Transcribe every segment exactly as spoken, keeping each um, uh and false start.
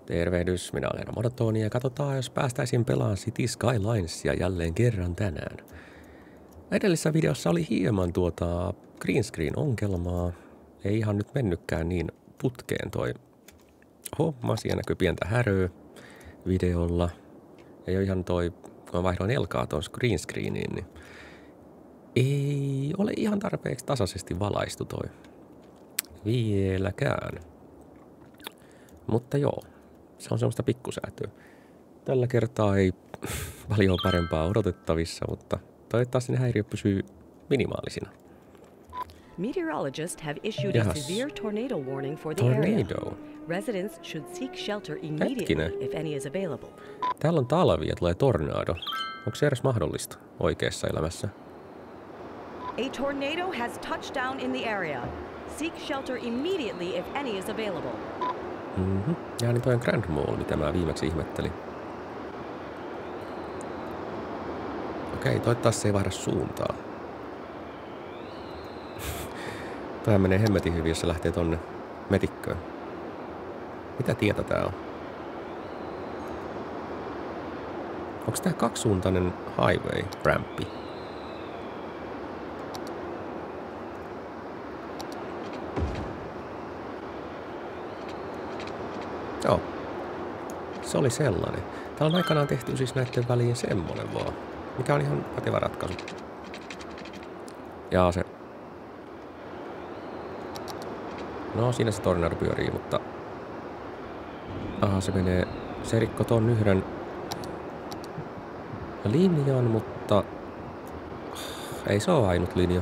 Tervehdys, minä olen Monotoni ja katsotaan, jos päästäisiin pelaamaan City Skylinesia jälleen kerran tänään. Edellisessä videossa oli hieman tuota green screen ongelmaa. Ei ihan nyt mennytkään niin putkeen toi homma. Siellä näkyy pientä häröä videolla. Ei ole ihan toi, kun mä vaihdoin elkaa tuon green screeniin, niin ei ole ihan tarpeeksi tasaisesti valaistu toi vieläkään. Mutta joo, se on semmoista pikkusäätöä. Tällä kertaa ei paljon parempaa odotettavissa, mutta toivottavasti ne häiriöt pysyy minimaalisina. Meteorologists have issued Yes. a severe tornado warning for the Tornado. area. Residents should seek shelter immediately Hetkinen. if any is available. Täällä on talvi ja tulee tornado. Onko se edes mahdollista oikeassa elämässä? A tornado has touched down in the area. Seek shelter immediately if any is available. Mhm. Ja niin toi on Grand Mall, mitä mä viimeksi ihmettelin. Okei, toivottavasti se ei vaihda suuntaa. Tämä menee hemmetin hyvin, jos se lähtee tonne metikköön. Mitä tietä tää on? Onks tää kaksisuuntainen highway rampi? Joo. Se oli sellainen. Täällä on aikanaan tehty siis näiden väliin semmonen vaan. Mikä on ihan pätevä ratkaisu. Jaa se. No siinä se tornado pyörii, mutta... Aha, se menee... Se rikko ton yhden... linjan, mutta... Ei se ole ainut linja.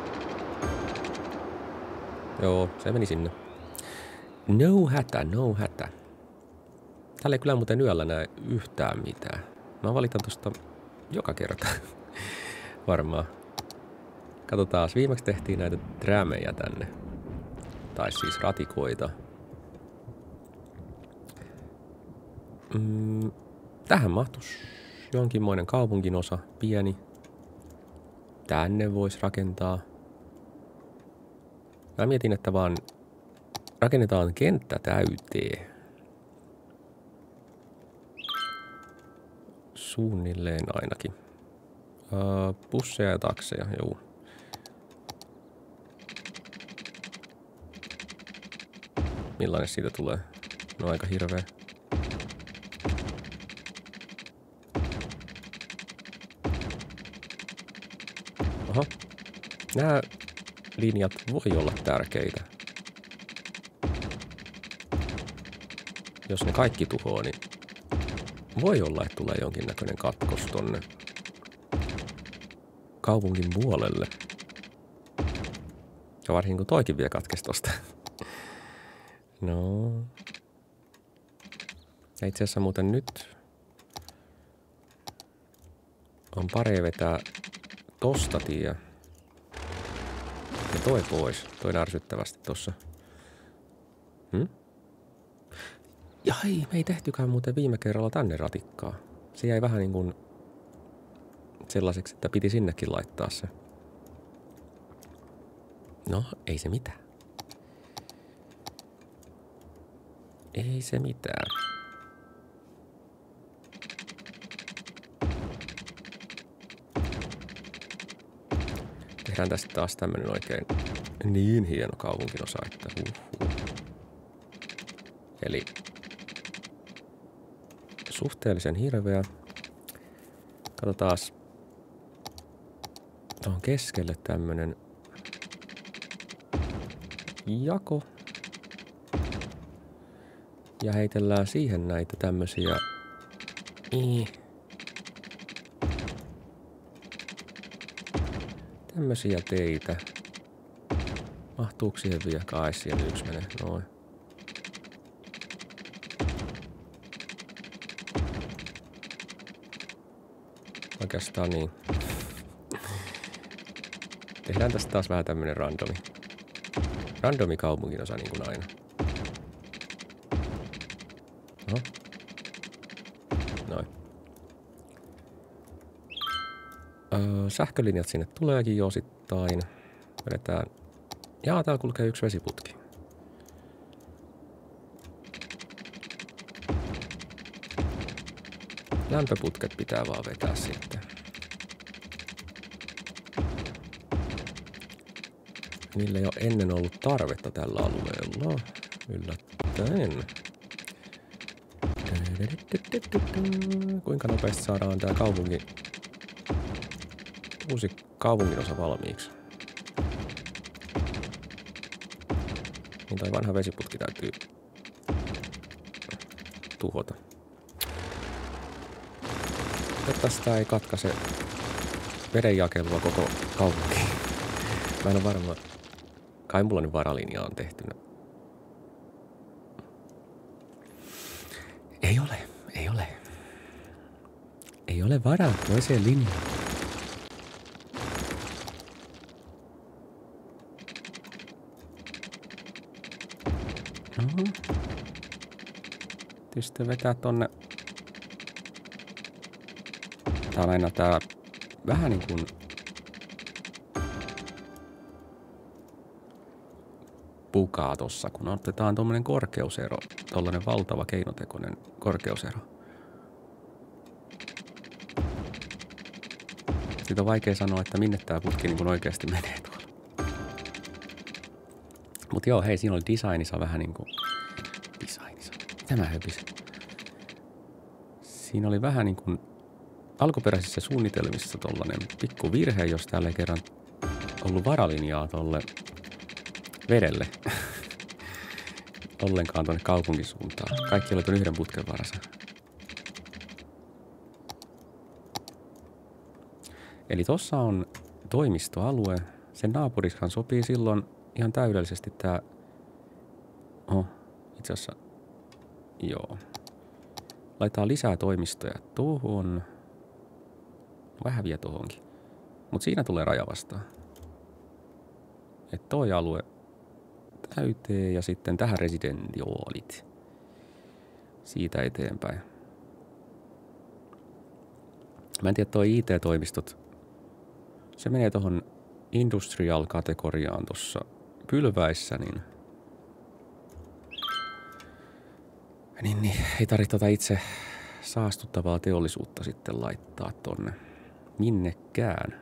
Joo, se meni sinne. No hätä, no hätä. Täällä ei kyllä muuten yöllä näe yhtään mitään. Mä valitan tosta joka kerta. Varmaan. Katsotaan, viimeksi tehtiin näitä trämejä tänne. Tai siis ratikoita. Mm, tähän mahtuisi jonkinmoinen kaupungin osa, pieni. Tänne voisi rakentaa. Mä mietin, että vaan rakennetaan kenttä täyteen. Suunnilleen ainakin. Uh, busseja ja takseja, juu. Millainen siitä tulee? No aika hirveä. Oho. Nämä linjat voi olla tärkeitä. Jos ne kaikki tuhoaa, niin voi olla, että tulee jonkinnäköinen katkos tonne kaupungin puolelle. Ja varsinkin kun toikin vie katkesi tosta. No. Ja itse asiassa muuten nyt on parempi vetää tosta tie. Ja toi pois. Toi ärsyttävästi tossa. Hmm? Ja hei, me ei tehtykään muuten viime kerralla tänne ratikkaa. Se jäi vähän niin kuin sellaiseksi, että piti sinnekin laittaa se. No, ei se mitään. Ei se mitään. Tehdään tästä taas tämmönen oikein niin hieno kaupunkinosa, että huh, huh. Eli suhteellisen hirveä. Katsotaas. Tuohon keskelle tämmönen jako. Ja heitellään siihen näitä tämmösiä. Ii. Tämmösiä teitä. Mahtuuko siihen vielä? Kai siihen yksi menee. Noin. Oikeastaan niin. Tehdään tästä taas vähän tämmönen randomi. Randomi kaupunginosa niin kuin aina. No. Noin. Öö, sähkölinjat sinne tuleekin jo osittain. Vedetään. Jaa, täällä kulkee yksi vesiputki. lämpöputket pitää vaan vetää sitten. Niillä ei ole ennen ollut tarvetta tällä alueella. Yllättäen. Kuinka nopeasti saadaan tää kaupunki, uusi kaupunginosa valmiiksi? Niin toi vanha vesiputki täytyy tuhota. Toivottavasti tää ei katkaise vedenjakelua koko kaupunkiin. Mä en ole varma. Kai mulla nyt varalinja on tehtynä. Ei ole, ei ole. Ei ole varaa toiseen linjaan. Oho. Tietysti vetää tonne. Tää on aina tää vähän niin kuin pukaa tossa, kun otetaan tommonen korkeusero. Tollanen valtava keinotekoinen korkeusero. Siitä on vaikea sanoa, että minne tää putki niin kun oikeasti menee tuolla. Mut joo, hei, siinä oli designissa vähän niinku designissa. Mitä mä höpisin? Siinä oli vähän niin kuin alkuperäisissä suunnitelmissa tollanen pikku virhe, jos täällä ei kerran ollut varalinjaa tolle vedelle. Ollenkaan tonne kaupunkisuuntaan. Kaikki oli ton yhden putken varassa. Eli tossa on toimistoalue. Sen naapuriskaan sopii silloin ihan täydellisesti tää. Oh, itse asiassa. Joo. Laitetaan lisää toimistoja tuohon. Vähän vielä tuohonkin. Mut siinä tulee raja vastaan. Et toi alue täyteen ja sitten tähän residentiaalit. Siitä eteenpäin. Mä en tiedä, toi I T-toimistot. Se menee tohon industrial-kategoriaan tossa pylväissä, niin Niin, niin ei tarvitse tota itse saastuttavaa teollisuutta sitten laittaa tonne minnekään.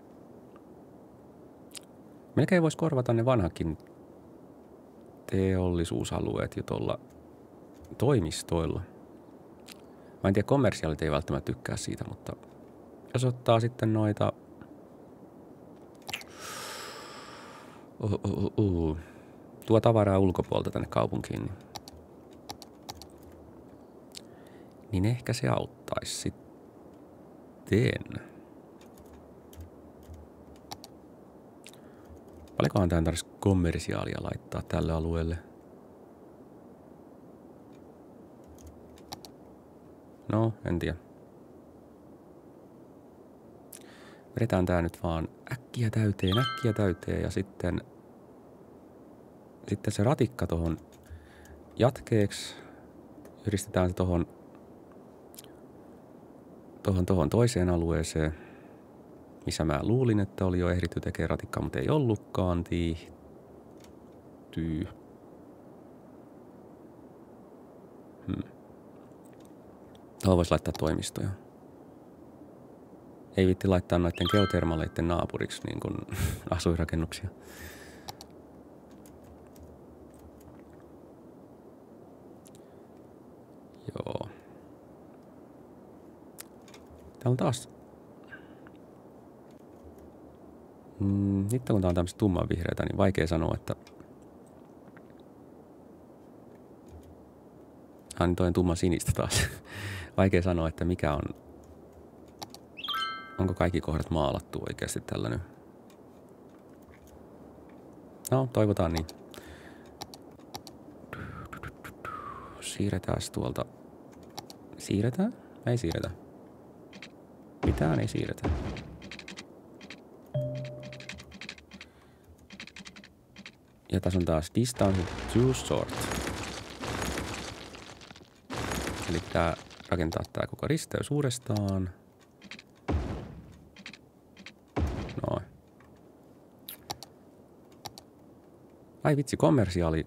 Melkein voisi korvata ne vanhakin teollisuusalueet jo tuolla toimistoilla. Mä en tiedä, kommersiaalit ei välttämättä tykkää siitä, mutta jos ottaa sitten noita uh, uh, uh, tuo tavaraa ulkopuolelta tänne kaupunkiin, niin niin ehkä se auttaisi sitten. Paljonkohan tähän tarvitsisi kommersiaalia laittaa tälle alueelle? No, en tiedä. Vedetään tää nyt vaan äkkiä täyteen, äkkiä täyteen ja sitten, sitten se ratikka tohon jatkeeksi. Yhdistetään se tohon Tuohon, tuohon toiseen alueeseen, missä mä luulin, että oli jo ehditty tekemään ratikkaa, mutta ei ollutkaan. Tiihtyy. Hmm. Tuohon voisi laittaa toimistoja. Ei viitti laittaa noiden geotermaleiden naapuriksi niin kuin asuinrakennuksia. Joo. Täällä on taas. Mm, nyt kun tää on tämmöistä tummanvihreätä, niin vaikea sanoa, että ah, niin toi on tumman sinistä taas. Vaikea sanoa, että mikä on. Onko kaikki kohdat maalattu oikeasti tällä nyt? No, toivotaan niin. Siirretään tuolta. Siirretään? Ei siirretä. Mitään ei siirretä. Ja tässä on taas distance to sort. Eli pitää rakentaa tää koko risteys uudestaan. Noin. Ai vitsi, kommersiaali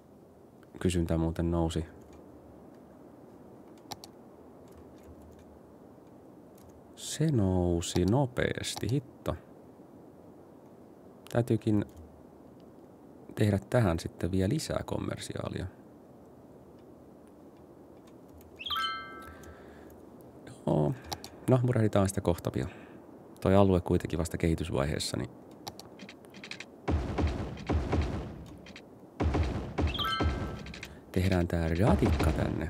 kysyntä muuten nousi. Se nousi nopeasti, hitto. Täytyykin tehdä tähän sitten vielä lisää kommersiaalia. No, no murehditaan sitä kohta vielä. Toi alue kuitenkin vasta kehitysvaiheessa, niin tehdään tää ratikka tänne.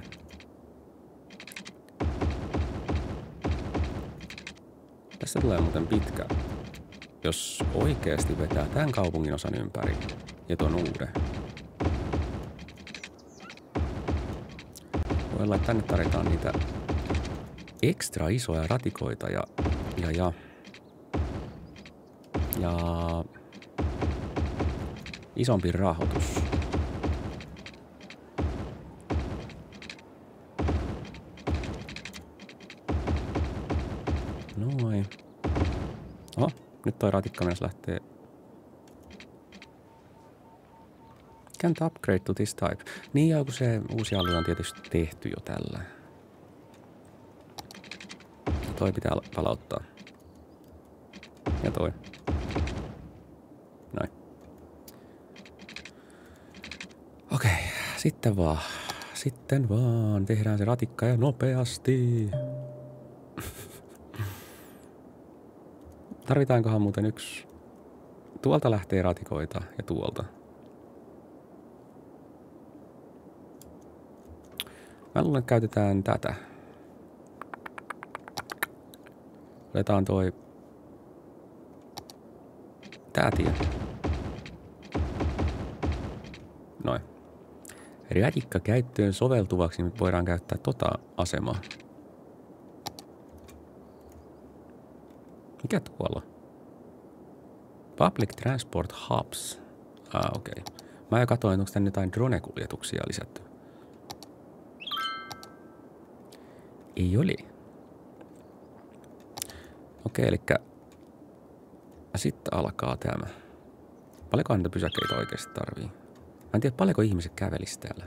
Tässä tulee muuten pitkä, jos oikeasti vetää tämän kaupungin osan ympäri ja ton uuden. Voi olla, että tänne tarvitaan niitä ekstra isoja ratikoita ja, ja, ja, ja isompi rahoitus. Noin. Oho, nyt toi ratikka myös lähtee. Can't upgrade to this type. Niin joo, kun se uusi alue on tietysti tehty jo tällä. Toi pitää palauttaa. Ja toi. Noin. Okei, sitten vaan. Sitten vaan. Tehdään se ratikka ja nopeasti. Tarvitaankohan muuten yksi. Tuolta lähtee ratikoita ja tuolta. Mä luulen, että käytetään tätä. Otetaan toi tää tie. Noin. Ratikka käyttöön soveltuvaksi, niin voidaan käyttää tota asemaa. Mikä tuolla? Public Transport Hubs. Ah, okei. Okay. Mä jo katsoin, onko tänne jotain drone-kuljetuksia lisätty. Ei oli. Okei, eli sitten alkaa tämä. Paljonkohan niitä pysäkkeitä oikeasti tarvii? Mä en tiedä, paljonko ihmiset kävelisi täällä.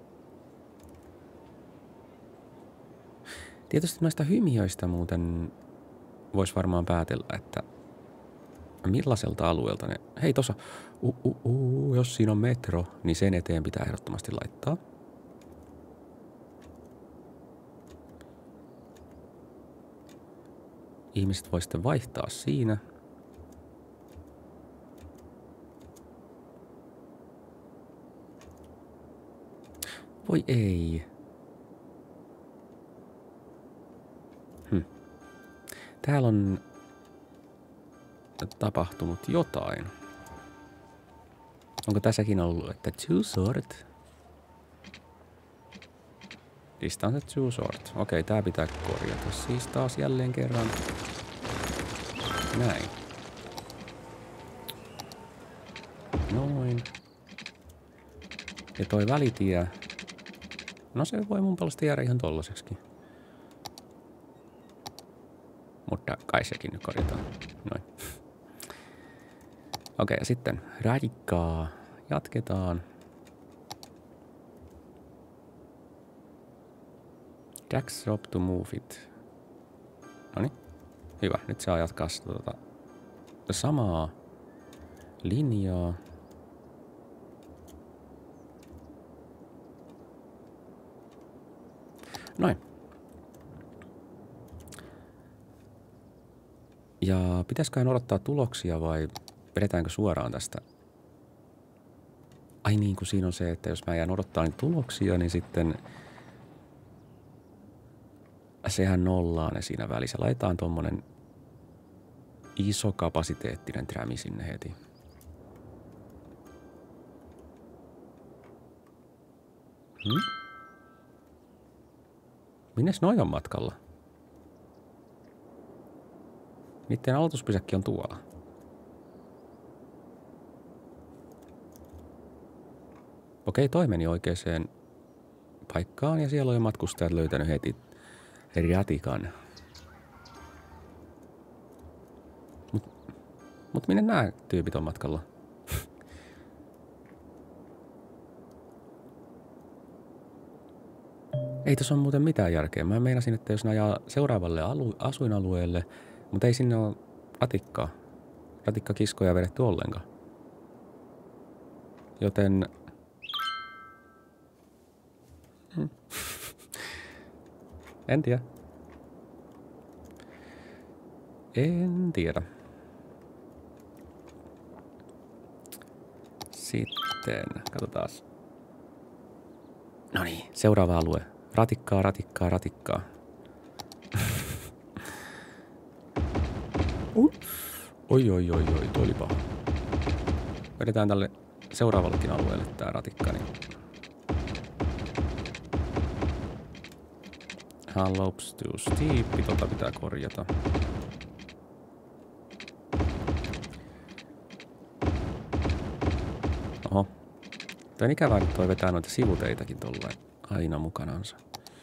Tietysti noista hymiöistä muuten voisi varmaan päätellä, että millaiselta alueelta ne... Hei, tossa, uh, uh, uh, jos siinä on metro, niin sen eteen pitää ehdottomasti laittaa. Ihmiset voi sitten vaihtaa siinä. Voi ei. Hm. Täällä on tapahtunut jotain. Onko tässäkin ollut, että two sort? Distance two sort. Okei, tää pitää korjata siis taas jälleen kerran. Näin. Noin. Ja toi välitie. No se voi mun puolesta jäädä ihan tollaseksikin. Mutta kai sekin nyt korjataan. Noin. Okei, ja sitten ratikkaa. Jatketaan. Jack drop to move it. Noniin. Hyvä. Nyt saa jatkaa sitä tuota samaa linjaa. Noin. Ja pitäisiköhän odottaa tuloksia vai vedetäänkö suoraan tästä? Ai niin, kun siinä on se, että jos mä jään odottaa niin tuloksia, niin sitten sehän nollaa ne siinä välissä. Laitetaan tommonen iso kapasiteettinen trämi sinne heti. Hmm? Minnes noi on matkalla? Niiden aloituspysäkki on tuolla. Okei, toi meni oikeaan paikkaan ja siellä on jo matkustajat löytänyt heti ratikan. Mut, mut minne nämä tyypit on matkalla? Ei Ei tässä ole muuten mitään järkeä. Mä meinasin, että jos ne ajaa seuraavalle alu- asuinalueelle, mutta ei sinne ole ratikkaa. Ratikkakiskoja vedetty ollenkaan. Joten... Hmm. En tiedä. En tiedä. Sitten, katsotaan. No niin, seuraava alue. Ratikkaa, ratikkaa, ratikkaa. uh. Oi, oi, oi, oi, toi oli paha. Vedetään tälle seuraavallekin alueelle tää ratikka, niin... Slopes too steep, tota pitää korjata. Oho. Toi on ikävää, että toi vetää noita sivuteitäkin tolleen aina mukanansa.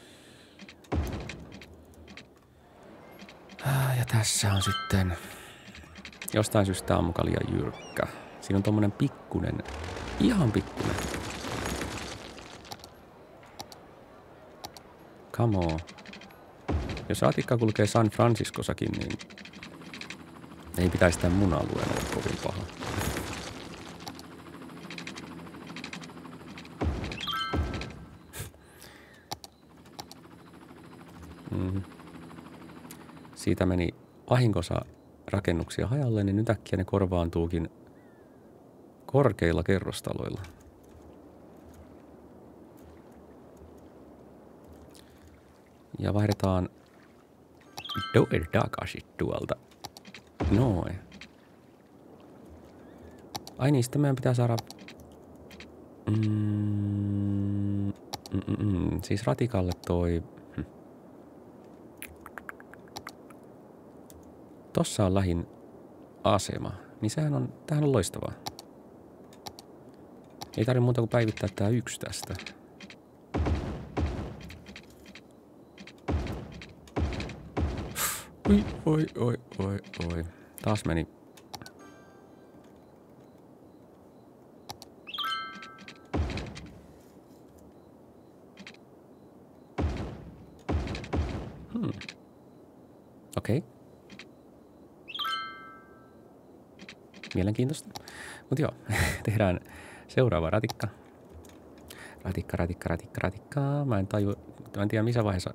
Ja tässä on sitten... Jostain syystä tää on muka liian jyrkkä. Siinä on tommonen pikkunen, ihan pikkunen. Come on. Jos ratikka kulkee San Franciscossakin, niin ei pitäisi tämän mun alueen olla kovin paha. Mm. Siitä meni vahinkossa rakennuksia hajalle, niin nyt äkkiä ne korvaantuukin korkeilla kerrostaloilla. Ja vaihdetaan Doer takaisin tuolta. Noin. Ai niin, sitten meidän pitää saada... Mm, mm, mm, mm, siis ratikalle toi... Hm. Tossa on lähin asema. Niin sehän on... Tämähän on loistavaa. Ei tarvitse muuta kuin päivittää tää yksi tästä. Oi, oi, oi, oi, oi. Taas meni. Hmm. Okei. Okay. Mielenkiintoista. Mutta joo, tehdään seuraava ratikka. Ratikka, ratikka, ratikka, ratikka. Mä en taju, mä en tiedä missä vaiheessa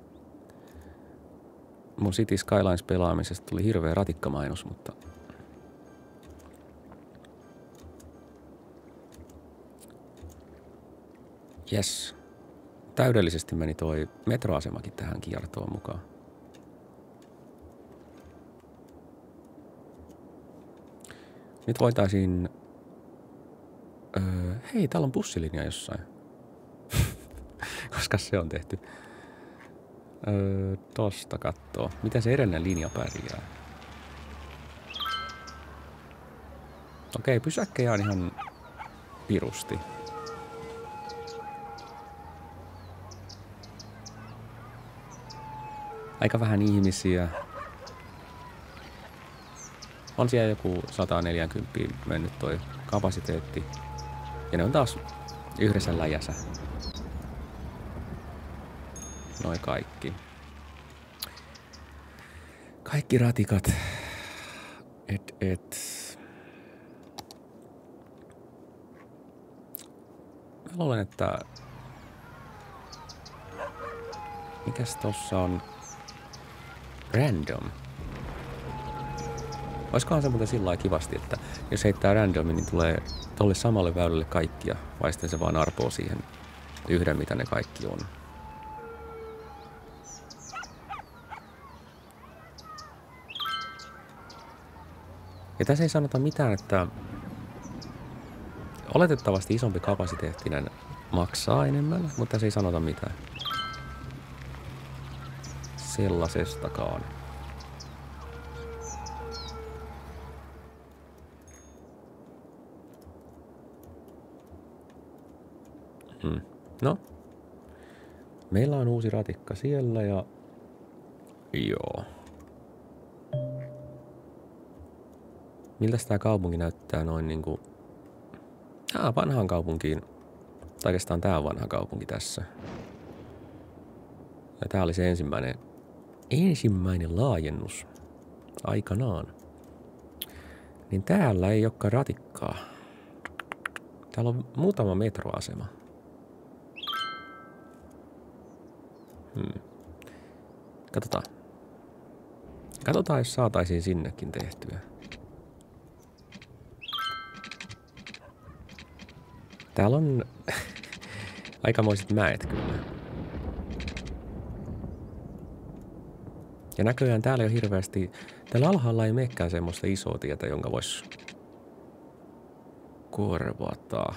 mun City Skylines pelaamisesta tuli hirveä ratikkamainos, mutta... Yes. Täydellisesti meni toi metroasemakin tähän kiertoon mukaan. Nyt voitaisiin... Öö, hei, täällä on bussilinja jossain. Koska se on tehty. Öö, tosta kattoo. Miten se edellinen linja pärjää? Okei, pysäkkejä on ihan pirusti. Aika vähän ihmisiä. On siellä joku sata neljäkymmentä mennyt toi kapasiteetti. Ja ne on taas yhdessä läjässä. Noi kaikki. Kaikki ratikat. Et, et. Mä luulen, että... Mikäs tossa on? Random. Oiskohan se muuten sillä lailla kivasti, että jos heittää randomin, niin tulee tolle samalle väylälle kaikkia, vai sitten se vaan arpoo siihen yhden, mitä ne kaikki on. Ja tässä ei sanota mitään, että oletettavasti isompi kapasiteettinen maksaa enemmän, mutta tässä ei sanota mitään sellaisestakaan. Hmm. No, meillä on uusi ratikka siellä ja joo. Miltäs tää kaupunki näyttää noin niinku... Ah, vanhaan kaupunkiin. Tai oikeastaan tää on vanha kaupunki tässä. Ja tää oli se ensimmäinen, ensimmäinen laajennus aikanaan. Niin täällä ei olekaan ratikkaa. Täällä on muutama metroasema. Hmm. Katsotaan. Katsotaan, jos saataisiin sinnekin tehtyä. Täällä on aikamoiset mäet kyllä. Ja näköjään täällä ei ole hirveästi... Täällä alhaalla ei menekään semmoista isoa tietä, jonka vois korvata.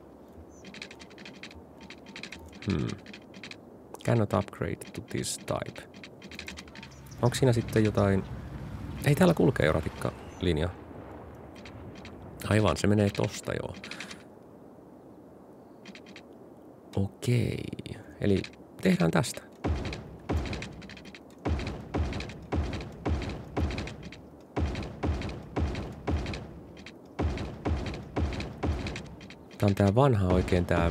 Hmm. Cannot upgrade to this type. Onko siinä sitten jotain... Ei täällä kulkee jo ratikkalinja. Aivan, se menee tosta joo. Okei. Eli tehdään tästä. Tää on tää vanha oikein tää...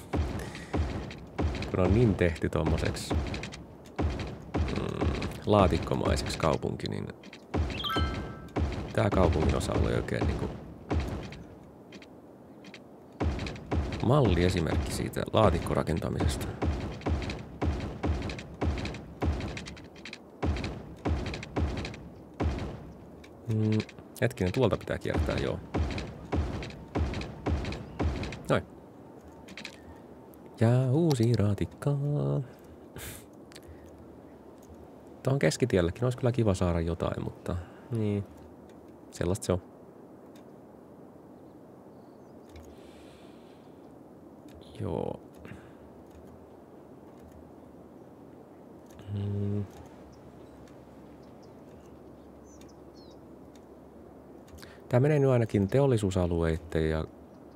kun on niin tehty tommoseksi mm, laatikkomaiseksi kaupunki, niin tää kaupungin osa oli oikein niinku malli esimerkki siitä laatikkorakentamisesta. Mm, hetkinen, tuolta pitää kiertää, joo. Noin. Ja uusi ratikka. Tuohon keskitiellekin olisi kyllä kiva saada jotain, mutta niin, sellaista se on. Joo. Hmm. Tää menee nyt ainakin teollisuusalueiden ja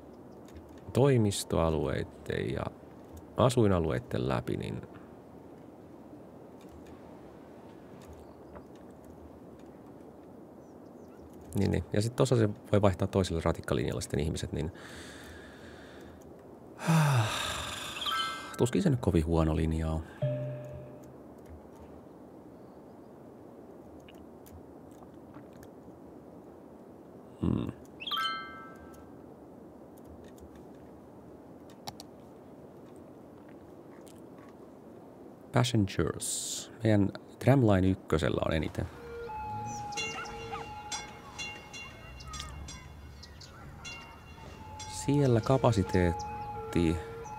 toimistoalueiden ja asuinalueiden läpi, niin Niin, niin. Ja sitten tuossa se voi vaihtaa toiselle ratikkalinjalle sitten ihmiset, niin tuskin se nyt kovin huono linja on. Hmm. Passengers. Meidän Tramline ykkösellä on eniten. Siellä kapasiteetti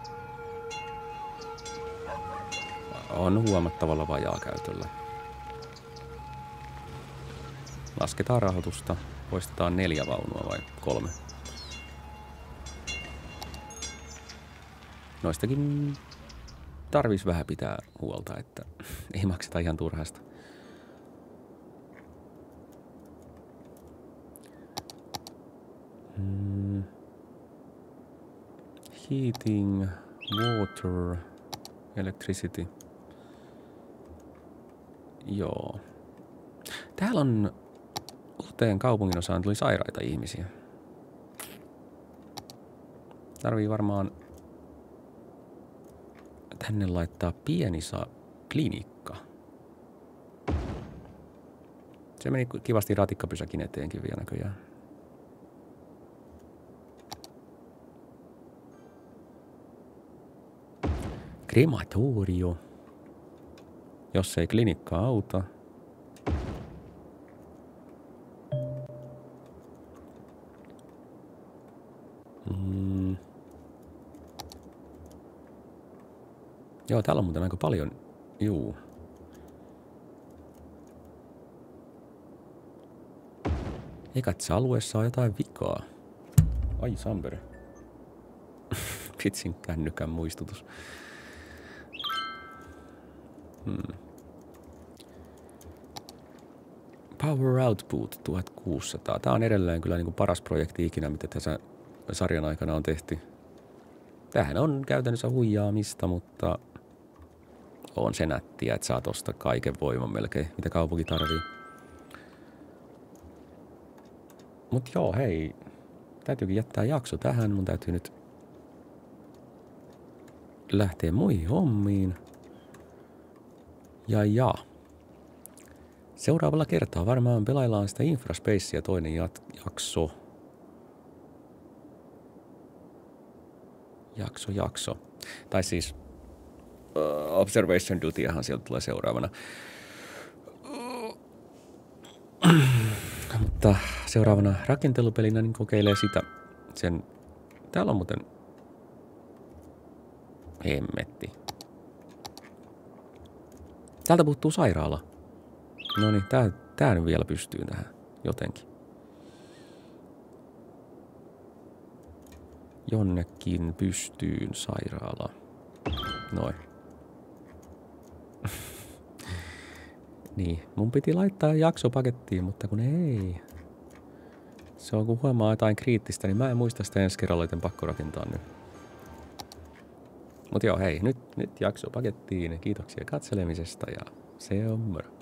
on huomattavalla vajaakäytöllä. Lasketaan rahoitusta. Poistetaan neljä vaunua vai kolme. Noistakin tarvis vähän pitää huolta, että ei makseta ihan turhasta. Hmm. Heating, water, electricity. Joo. Täällä on uuteen kaupungin osaan tuli sairaita ihmisiä. Tarvii varmaan tänne laittaa pieni saa klinikka. Se meni kivasti ratikkapysäkin eteenkin vielä näköjään. Krematorio. Jos ei klinikka auta. Mm. Joo, täällä on muuten aika paljon. Juu. Eikä tässä alueessa on jotain vikaa. Ai Sampere. Vitsin kännykän muistutus. Hmm. Power Output tuhatkuusisataa. Tää on edelleen kyllä niinku paras projekti ikinä, mitä tässä sarjan aikana on tehty. Tämähän on käytännössä huijaamista, mutta on se nättiä, että saa tosta kaiken voiman melkein, mitä kaupunki tarvii. Mut joo, hei. Täytyykin jättää jakso tähän. Mun täytyy nyt lähteä muihin hommiin. Ja ja. Seuraavalla kertaa varmaan pelaillaan sitä Infraspacea toinen jat- jakso. Jakso, jakso. Tai siis uh, Observation Dutyahan sieltä tulee seuraavana. Mutta seuraavana rakentelupelinä niin kokeilee sitä sen... Täällä on muuten... Hemmetti. Täältä puuttuu sairaala. No niin, tää, tää nyt vielä pystyy tähän jotenkin. Jonnekin pystyyn sairaala. Noin. Niin, mun piti laittaa jakso pakettiin, mutta kun ei. Se on, kun huomaa jotain kriittistä, niin mä en muista sitä ensi kerralla, joten pakko rakentaa nyt. Mut joo, hei, nyt, nyt jakso pakettiin. Kiitoksia katselemisesta ja se on moro.